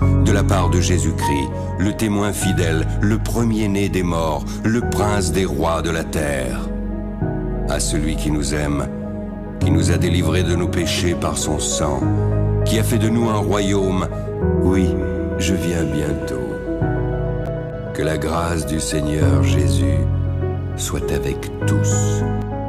de la part de Jésus-Christ, le témoin fidèle, le premier-né des morts, le prince des rois de la terre. À celui qui nous aime, qui nous a délivrés de nos péchés par son sang, qui a fait de nous un royaume, oui, je viens bientôt. Que la grâce du Seigneur Jésus soit avec tous.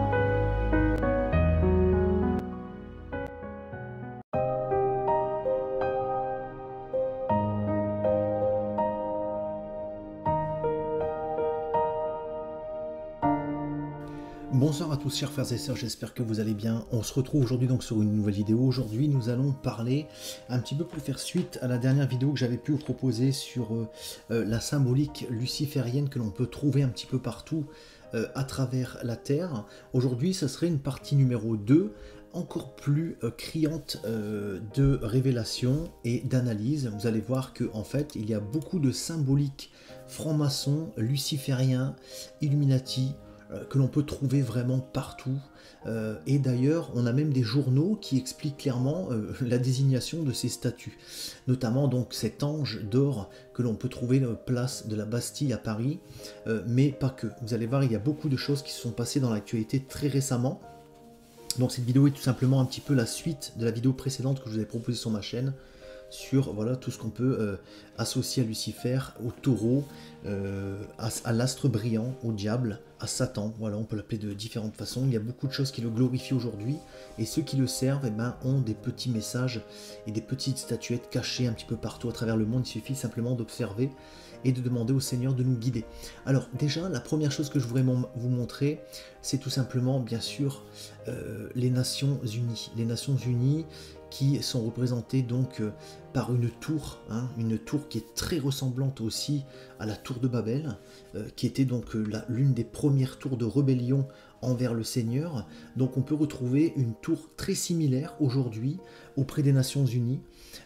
Bonsoir à tous chers frères et sœurs, j'espère que vous allez bien. On se retrouve aujourd'hui donc sur une nouvelle vidéo. Aujourd'hui nous allons parler un petit peu pour faire suite à la dernière vidéo que j'avais pu vous proposer sur la symbolique luciférienne que l'on peut trouver un petit peu partout à travers la Terre. Aujourd'hui ça serait une partie numéro 2, encore plus criante de révélation et d'analyse. Vous allez voir que en fait il y a beaucoup de symboliques francs-maçons, lucifériens, Illuminati, que l'on peut trouver vraiment partout. Et d'ailleurs, on a même des journaux qui expliquent clairement la désignation de ces statues. Notamment donc cet ange d'or que l'on peut trouver place de la Bastille à Paris, mais pas que. Vous allez voir, il y a beaucoup de choses qui se sont passées dans l'actualité très récemment. Donc cette vidéo est tout simplement un petit peu la suite de la vidéo précédente que je vous ai proposée sur ma chaîne, sur voilà, tout ce qu'on peut associer à Lucifer, au taureau, à l'astre brillant, au diable, à Satan. Voilà, on peut l'appeler de différentes façons. Il y a beaucoup de choses qui le glorifient aujourd'hui, et ceux qui le servent ont des petits messages et des petites statuettes cachées un petit peu partout à travers le monde. Il suffit simplement d'observer et de demander au Seigneur de nous guider. Alors déjà, la première chose que je voudrais vous montrer, c'est tout simplement, bien sûr, les Nations Unies. Les Nations Unies qui sont représentées donc par une tour qui est très ressemblante aussi à la tour de Babel, qui était donc l'une des premières tours de rébellion envers le Seigneur. Donc on peut retrouver une tour très similaire aujourd'hui auprès des Nations Unies.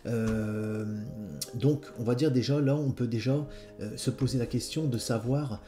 Donc on va dire déjà, là on peut déjà se poser la question de savoir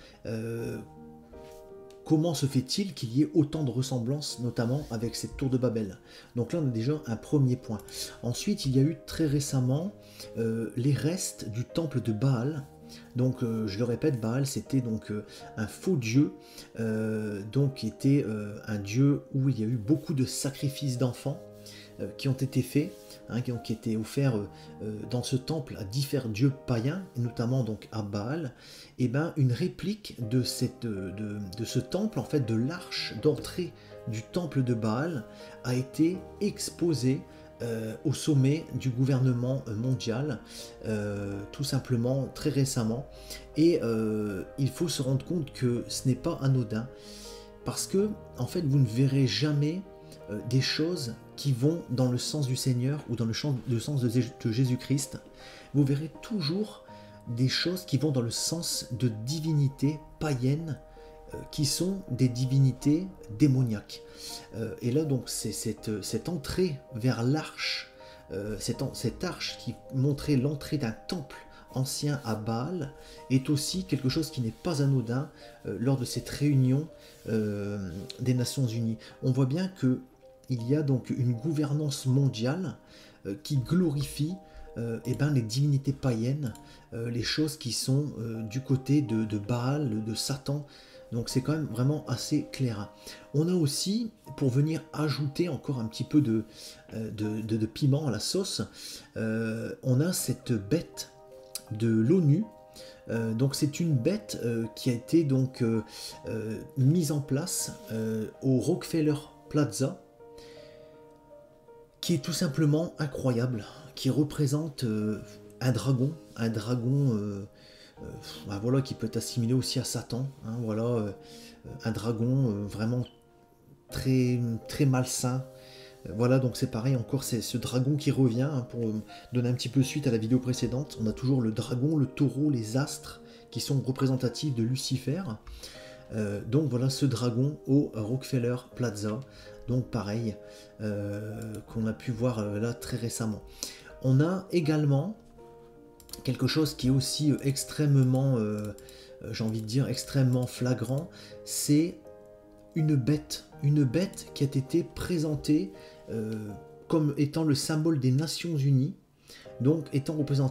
comment se fait-il qu'il y ait autant de ressemblances, notamment avec cette tour de Babel. Donc là, on a déjà un premier point. Ensuite, il y a eu très récemment les restes du temple de Baal. Donc, je le répète, Baal, c'était donc un faux dieu, donc qui était un dieu où il y a eu beaucoup de sacrifices d'enfants qui ont été faits, qui ont été offerts dans ce temple à différents dieux païens, notamment donc à Baal. Et une réplique de ce temple, en fait, de l'arche d'entrée du temple de Baal, a été exposée au sommet du gouvernement mondial, tout simplement très récemment. Et il faut se rendre compte que ce n'est pas anodin, parce que en fait vous ne verrez jamais des choses qui vont dans le sens du Seigneur ou dans le sens de Jésus-Christ. Vous verrez toujours des choses qui vont dans le sens de divinités païennes, qui sont des divinités démoniaques. Et là donc c'est cette entrée vers l'arche, cette arche qui montrait l'entrée d'un temple ancien à Baal, est aussi quelque chose qui n'est pas anodin lors de cette réunion des Nations Unies. On voit bien que il y a donc une gouvernance mondiale qui glorifie les divinités païennes, les choses qui sont du côté de Baal, de Satan. Donc c'est quand même vraiment assez clair. On a aussi, pour venir ajouter encore un petit peu de piment à la sauce, on a cette bête de l'ONU. Donc c'est une bête qui a été donc mise en place au Rockefeller Plaza, qui est tout simplement incroyable, qui représente un dragon voilà, qui peut être assimilé aussi à Satan, voilà, un dragon vraiment très, très malsain. Voilà, donc c'est pareil, encore c'est ce dragon qui revient, pour donner un petit peu suite à la vidéo précédente. On a toujours le dragon, le taureau, les astres qui sont représentatifs de Lucifer. Donc voilà ce dragon au Rockefeller Plaza, donc pareil, qu'on a pu voir là très récemment. On a également quelque chose qui est aussi extrêmement, j'ai envie de dire, extrêmement flagrant, c'est une bête qui a été présentée comme étant le symbole des Nations Unies, donc étant représentée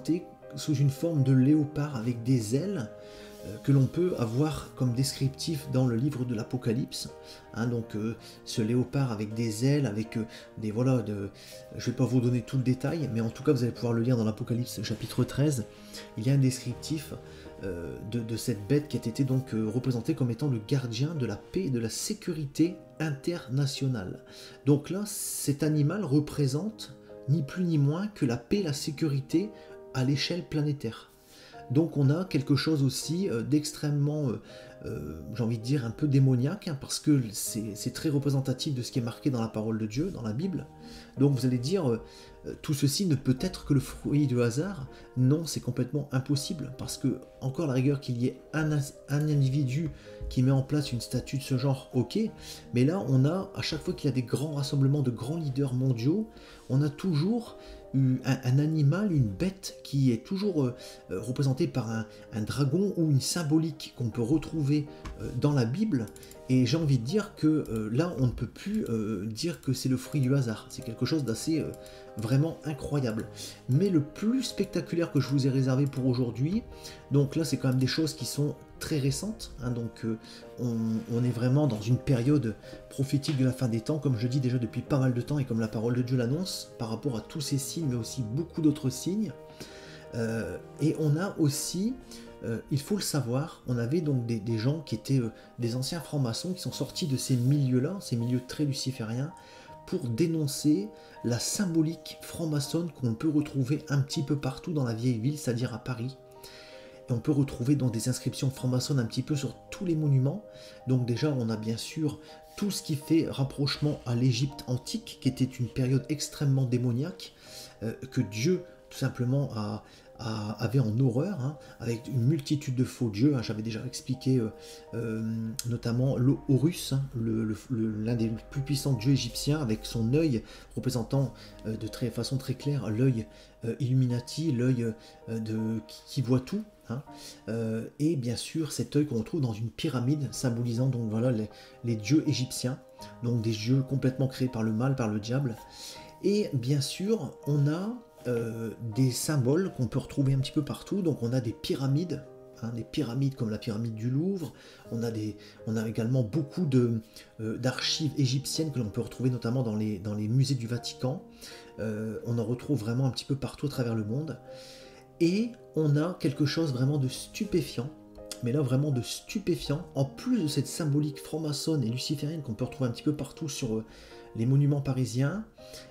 sous une forme de léopard avec des ailes que l'on peut avoir comme descriptif dans le livre de l'Apocalypse. Donc ce léopard avec des ailes, avec des voilà, je ne vais pas vous donner tout le détail, mais en tout cas vous allez pouvoir le lire dans l'Apocalypse chapitre 13. Il y a un descriptif de cette bête qui a été donc représentée comme étant le gardien de la paix et de la sécurité internationale. Donc là, cet animal représente ni plus ni moins que la paix et la sécurité à l'échelle planétaire. Donc on a quelque chose aussi d'extrêmement, j'ai envie de dire, un peu démoniaque, parce que c'est très représentatif de ce qui est marqué dans la parole de Dieu, dans la Bible. Donc vous allez dire, tout ceci ne peut être que le fruit du hasard. Non, c'est complètement impossible, parce que, encore à la rigueur qu'il y ait un individu qui met en place une statue de ce genre, ok, mais là on a, à chaque fois qu'il y a des grands rassemblements de grands leaders mondiaux, on a toujours un animal, une bête qui est toujours représentée par un dragon ou une symbolique qu'on peut retrouver dans la Bible. Et j'ai envie de dire que là, on ne peut plus dire que c'est le fruit du hasard. C'est quelque chose d'assez vraiment incroyable. Mais le plus spectaculaire que je vous ai réservé pour aujourd'hui, donc là, c'est quand même des choses qui sont très récentes. Donc on est vraiment dans une période prophétique de la fin des temps, comme je dis déjà depuis pas mal de temps, et comme la parole de Dieu l'annonce, par rapport à tous ces signes, mais aussi beaucoup d'autres signes. Et on a aussi... il faut le savoir, on avait donc des gens qui étaient des anciens francs-maçons qui sont sortis de ces milieux-là, ces milieux très lucifériens, pour dénoncer la symbolique franc-maçonne qu'on peut retrouver un petit peu partout dans la vieille ville, c'est-à-dire à Paris. Et on peut retrouver donc des inscriptions franc-maçonnes un petit peu sur tous les monuments. Donc déjà, on a bien sûr tout ce qui fait rapprochement à l'Égypte antique, qui était une période extrêmement démoniaque, que Dieu tout simplement avait en horreur, avec une multitude de faux dieux. J'avais déjà expliqué notamment Horus, l'un des plus puissants dieux égyptiens, avec son œil représentant de façon très claire l'œil Illuminati, l'œil qui voit tout. Et bien sûr cet œil qu'on retrouve dans une pyramide symbolisant donc voilà les dieux égyptiens, donc des dieux complètement créés par le mal, par le diable. Et bien sûr on a des symboles qu'on peut retrouver un petit peu partout. Donc on a des pyramides, des pyramides comme la pyramide du Louvre. On a également beaucoup d'archives égyptiennes que l'on peut retrouver notamment dans les musées du Vatican. On en retrouve vraiment un petit peu partout à travers le monde. Et on a quelque chose vraiment de stupéfiant, mais là vraiment de stupéfiant, en plus de cette symbolique franc-maçonne et luciférienne qu'on peut retrouver un petit peu partout sur les monuments parisiens.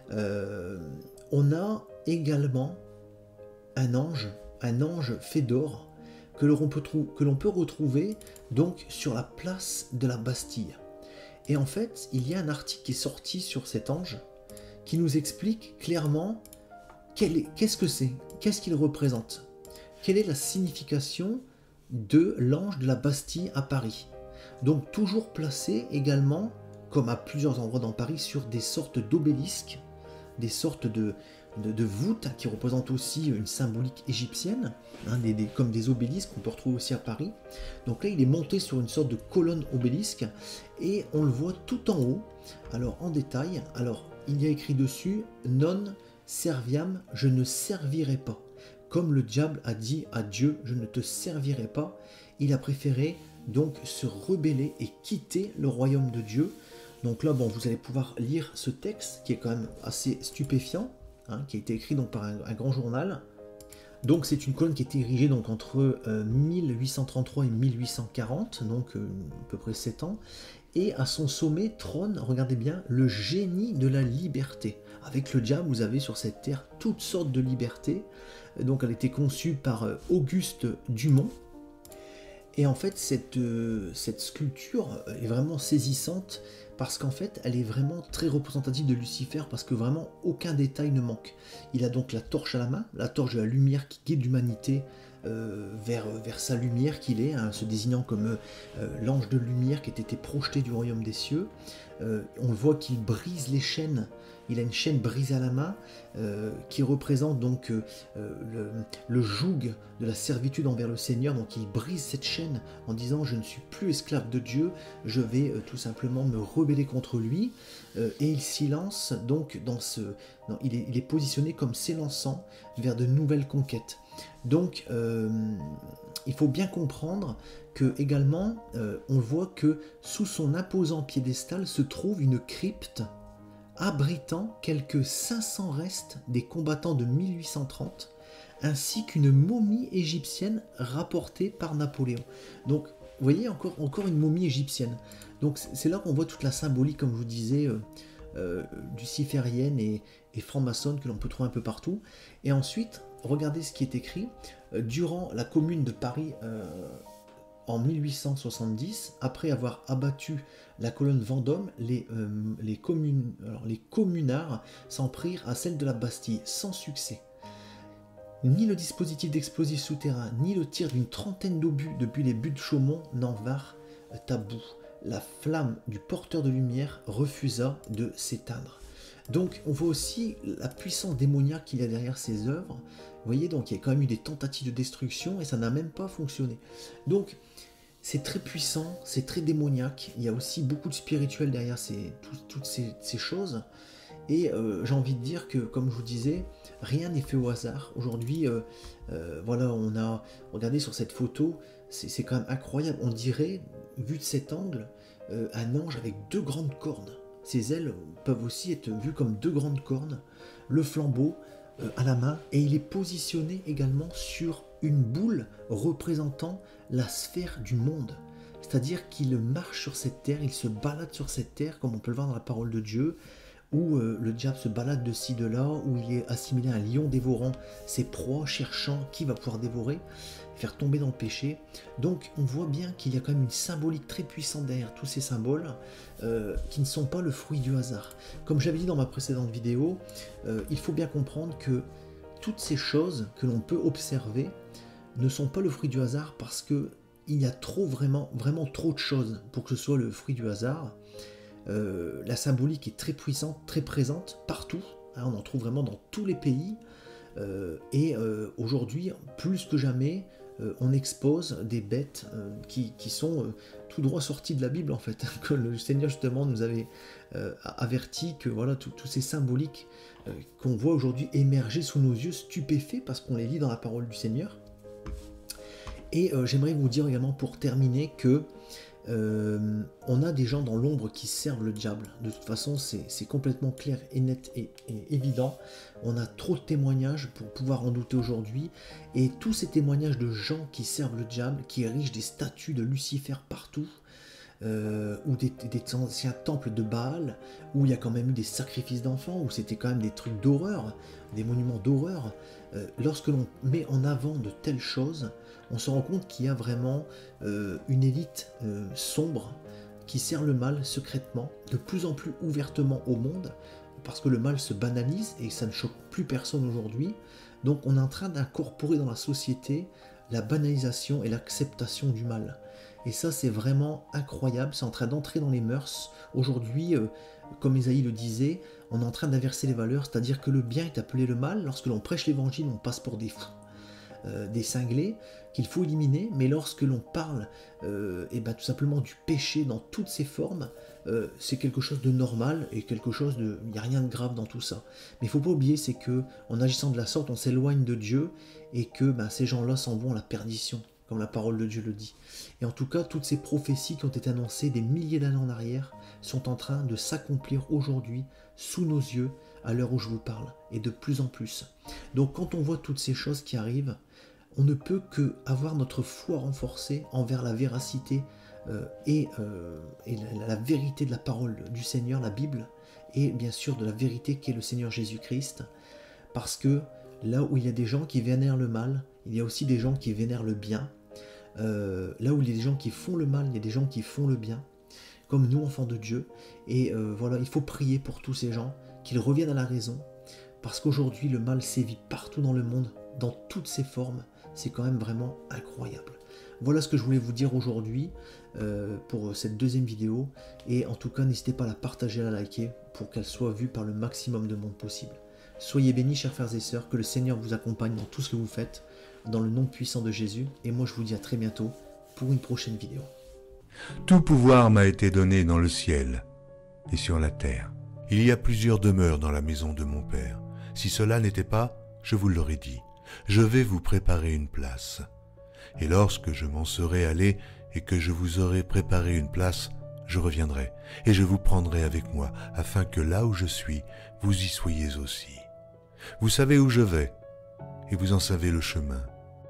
On a également un ange fait d'or que l'on peut retrouver donc sur la place de la Bastille. Et en fait, il y a un article qui est sorti sur cet ange qui nous explique clairement qu'est-ce que c'est, qu'est-ce qu'il représente, quelle est la signification de l'ange de la Bastille à Paris. Donc toujours placé également, comme à plusieurs endroits dans Paris, sur des sortes d'obélisques, des sortes de voûtes qui représentent aussi une symbolique égyptienne, comme des obélisques qu'on peut retrouver aussi à Paris. Donc là il est monté sur une sorte de colonne obélisque et on le voit tout en haut. Alors en détail, il y a écrit dessus « Non serviam, je ne servirai pas ». Comme le diable a dit à Dieu « je ne te servirai pas », il a préféré donc se rebeller et quitter le royaume de Dieu. Donc là, vous allez pouvoir lire ce texte qui est quand même assez stupéfiant, qui a été écrit donc par un grand journal. Donc c'est une colonne qui a été érigée donc entre 1833 et 1840, donc à peu près 7 ans. Et à son sommet trône, regardez bien, le génie de la liberté. Avec le diable, vous avez sur cette terre toutes sortes de libertés. Donc elle a été conçue par Auguste Dumont. Et en fait, cette sculpture est vraiment saisissante parce qu'en fait, elle est vraiment très représentative de Lucifer parce que vraiment aucun détail ne manque. Il a donc la torche à la main, la torche de la lumière qui guide l'humanité vers sa lumière qu'il est, se désignant comme l'ange de lumière qui a été projeté du royaume des cieux. On le voit qu'il brise les chaînes, il a une chaîne brisée à la main qui représente donc le joug de la servitude envers le Seigneur. Donc il brise cette chaîne en disant je ne suis plus esclave de Dieu, je vais tout simplement me rebeller contre lui. et il s'y lance donc il est positionné comme s'élançant vers de nouvelles conquêtes. Donc il faut bien comprendre que également on voit que sous son imposant piédestal se trouve une crypte abritant quelques 500 restes des combattants de 1830, ainsi qu'une momie égyptienne rapportée par Napoléon. Donc vous voyez encore une momie égyptienne. Donc c'est là qu'on voit toute la symbolique, comme je vous disais, luciférienne et franc-maçonne que l'on peut trouver un peu partout. Et ensuite, regardez ce qui est écrit. Durant la commune de Paris en 1870, après avoir abattu la colonne Vendôme, les communards s'en prirent à celle de la Bastille, sans succès. Ni le dispositif d'explosifs souterrains, ni le tir d'une trentaine d'obus depuis les buts de Chaumont n'en vinrent à bout. La flamme du porteur de lumière refusa de s'éteindre. Donc on voit aussi la puissance démoniaque qu'il y a derrière ces œuvres. Vous voyez, donc il y a quand même eu des tentatives de destruction et ça n'a même pas fonctionné. Donc c'est très puissant, c'est très démoniaque. Il y a aussi beaucoup de spirituel derrière toutes ces choses. Et j'ai envie de dire que, comme je vous disais, rien n'est fait au hasard. Aujourd'hui, voilà, on a regardé sur cette photo, c'est quand même incroyable. On dirait, vu de cet angle, un ange avec deux grandes cornes. Ses ailes peuvent aussi être vues comme deux grandes cornes. Le flambeau à la main, et il est positionné également sur une boule représentant la sphère du monde. C'est-à-dire qu'il marche sur cette terre, il se balade sur cette terre, comme on peut le voir dans la parole de Dieu, où le diable se balade de ci, de là, où il est assimilé à un lion dévorant ses proies, cherchant qui va pouvoir dévorer, faire tomber dans le péché. Donc on voit bien qu'il y a quand même une symbolique très puissante derrière tous ces symboles qui ne sont pas le fruit du hasard. Comme j'avais dit dans ma précédente vidéo, il faut bien comprendre que toutes ces choses que l'on peut observer ne sont pas le fruit du hasard parce que il y a vraiment trop de choses pour que ce soit le fruit du hasard. La symbolique est très puissante, très présente partout, hein, on en trouve vraiment dans tous les pays, et aujourd'hui, plus que jamais, on expose des bêtes qui sont tout droit sorties de la Bible en fait, que le Seigneur justement nous avait averti que voilà, tous ces symboliques qu'on voit aujourd'hui émerger sous nos yeux stupéfaits parce qu'on les lit dans la parole du Seigneur. Et j'aimerais vous dire également pour terminer que on a des gens dans l'ombre qui servent le diable. De toute façon, c'est complètement clair et net et évident. On a trop de témoignages pour pouvoir en douter aujourd'hui. Et tous ces témoignages de gens qui servent le diable, qui érigent des statues de Lucifer partout, ou des anciens temples de Baal, où il y a quand même eu des sacrifices d'enfants, où c'était quand même des trucs d'horreur, des monuments d'horreur. Lorsque l'on met en avant de telles choses, on se rend compte qu'il y a vraiment une élite sombre qui sert le mal secrètement, de plus en plus ouvertement au monde, parce que le mal se banalise et ça ne choque plus personne aujourd'hui. Donc on est en train d'incorporer dans la société la banalisation et l'acceptation du mal. Et ça c'est vraiment incroyable, c'est en train d'entrer dans les mœurs. Aujourd'hui, comme Ésaïe le disait, on est en train d'inverser les valeurs, c'est-à-dire que le bien est appelé le mal. Lorsque l'on prêche l'évangile, on passe pour des fous, des cinglés qu'il faut éliminer, mais lorsque l'on parle tout simplement du péché dans toutes ses formes, c'est quelque chose de normal et quelque chose de... Il n'y a rien de grave dans tout ça. Mais il ne faut pas oublier, c'est que en agissant de la sorte, on s'éloigne de Dieu et que ces gens-là s'en vont à la perdition, comme la parole de Dieu le dit. Et en tout cas, toutes ces prophéties qui ont été annoncées des milliers d'années en arrière sont en train de s'accomplir aujourd'hui sous nos yeux à l'heure où je vous parle, et de plus en plus. Donc quand on voit toutes ces choses qui arrivent, on ne peut que avoir notre foi renforcée envers la véracité et la vérité de la parole du Seigneur, la Bible, et bien sûr de la vérité qu'est le Seigneur Jésus-Christ, parce que là où il y a des gens qui vénèrent le mal, il y a aussi des gens qui vénèrent le bien. Là où il y a des gens qui font le mal, il y a des gens qui font le bien, comme nous, enfants de Dieu. Et voilà, il faut prier pour tous ces gens, qu'ils reviennent à la raison, parce qu'aujourd'hui, le mal sévit partout dans le monde, dans toutes ses formes. C'est quand même vraiment incroyable. Voilà ce que je voulais vous dire aujourd'hui pour cette deuxième vidéo. Et en tout cas, n'hésitez pas à la partager, à la liker, pour qu'elle soit vue par le maximum de monde possible. Soyez bénis, chers frères et sœurs, que le Seigneur vous accompagne dans tout ce que vous faites, dans le nom puissant de Jésus. Et moi, je vous dis à très bientôt pour une prochaine vidéo. Tout pouvoir m'a été donné dans le ciel et sur la terre. Il y a plusieurs demeures dans la maison de mon Père. Si cela n'était pas, je vous l'aurais dit. Je vais vous préparer une place. Et lorsque je m'en serai allé et que je vous aurai préparé une place, je reviendrai et je vous prendrai avec moi, afin que là où je suis, vous y soyez aussi. Vous savez où je vais, et vous en savez le chemin.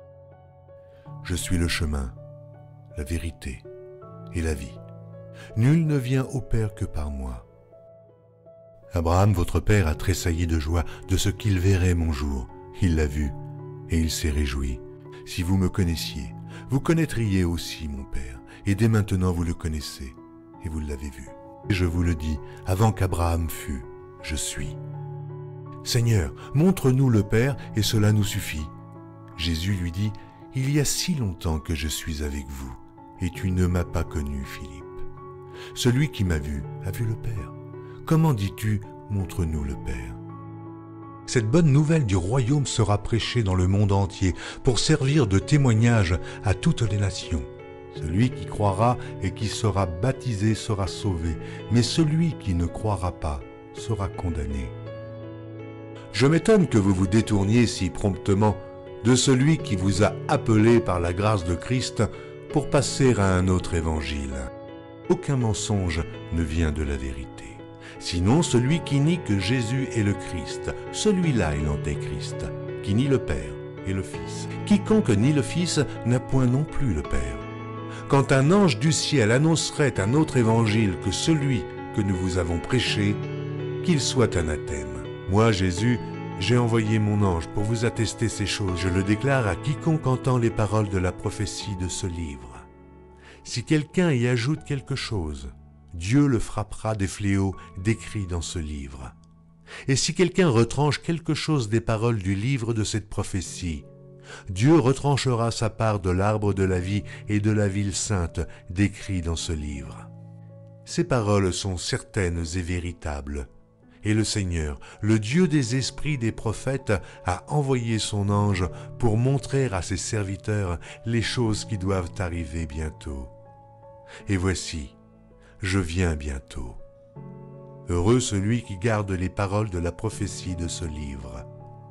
Je suis le chemin, la vérité et la vie. Nul ne vient au Père que par moi. Abraham, votre père, a tressailli de joie de ce qu'il verrait mon jour. Il l'a vu, et il s'est réjoui. Si vous me connaissiez, vous connaîtriez aussi mon Père, et dès maintenant vous le connaissez, et vous l'avez vu. Et je vous le dis, avant qu'Abraham fût, je suis. Seigneur, montre-nous le Père, et cela nous suffit. Jésus lui dit, il y a si longtemps que je suis avec vous, et tu ne m'as pas connu, Philippe. Celui qui m'a vu a vu le Père. Comment dis-tu, montre-nous le Père? Cette bonne nouvelle du royaume sera prêchée dans le monde entier pour servir de témoignage à toutes les nations. Celui qui croira et qui sera baptisé sera sauvé, mais celui qui ne croira pas sera condamné. Je m'étonne que vous vous détourniez si promptement de celui qui vous a appelé par la grâce de Christ pour passer à un autre évangile. Aucun mensonge ne vient de la vérité. Sinon celui qui nie que Jésus est le Christ, celui-là est l'antéchrist, qui nie le Père et le Fils. Quiconque nie le Fils n'a point non plus le Père. Quand un ange du ciel annoncerait un autre évangile que celui que nous vous avons prêché, qu'il soit anathème. Moi, Jésus, j'ai envoyé mon ange pour vous attester ces choses. Je le déclare à quiconque entend les paroles de la prophétie de ce livre. Si quelqu'un y ajoute quelque chose, Dieu le frappera des fléaux décrits dans ce livre. Et si quelqu'un retranche quelque chose des paroles du livre de cette prophétie, Dieu retranchera sa part de l'arbre de la vie et de la ville sainte décrits dans ce livre. Ces paroles sont certaines et véritables. Et le Seigneur, le Dieu des esprits des prophètes, a envoyé son ange pour montrer à ses serviteurs les choses qui doivent arriver bientôt. Et voici, je viens bientôt. Heureux celui qui garde les paroles de la prophétie de ce livre.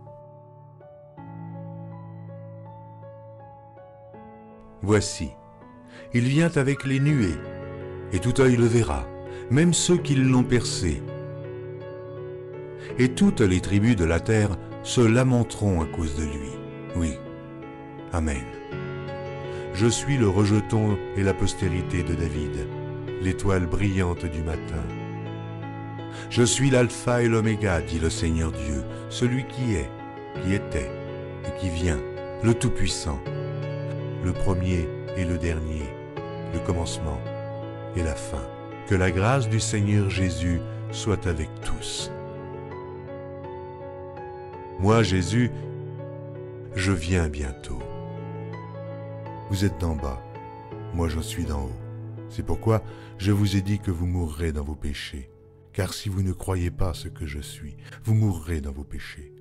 Voici, il vient avec les nuées, et tout œil le verra, même ceux qui l'ont percé. Et toutes les tribus de la terre se lamenteront à cause de lui. Oui, Amen. Je suis le rejeton et la postérité de David, l'étoile brillante du matin. Je suis l'alpha et l'oméga, dit le Seigneur Dieu, celui qui est, qui était et qui vient, le Tout-Puissant, le premier et le dernier, le commencement et la fin. Que la grâce du Seigneur Jésus soit avec tous. Moi, Jésus, je viens bientôt. Vous êtes d'en bas, moi je suis d'en haut. C'est pourquoi je vous ai dit que vous mourrez dans vos péchés. Car si vous ne croyez pas ce que je suis, vous mourrez dans vos péchés.